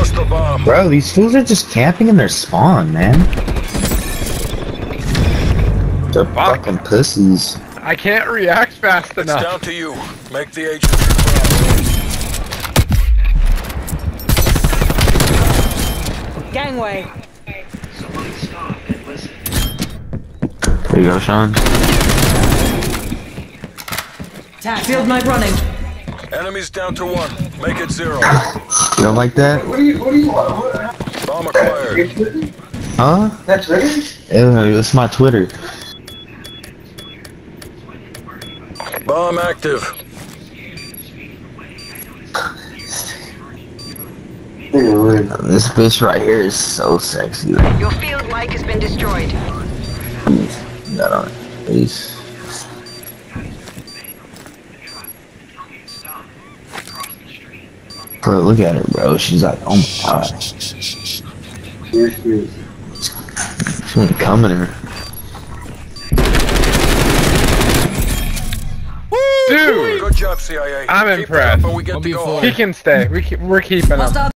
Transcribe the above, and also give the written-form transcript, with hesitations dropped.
lost the bomb. Bro, these fools are just camping in their spawn, man. They're fucking pussies. I can't react fast It's enough. down to you. Make the agent proud. Gangway. There you go, Sean. Field night running. Enemies down to 1. Make it 0. You don't like that? What do you want? Bomb acquired. Huh? That's Twitter? It's my Twitter. Bomb active. This bitch right here is so sexy. Your field mic has been destroyed. Got on face. Bro, look at her, bro. She's like, oh my god. She's gonna come in her. Dude, Good job, CIA. I'm Keep it impressed. up and we get to go home. he can stay. We're keeping him.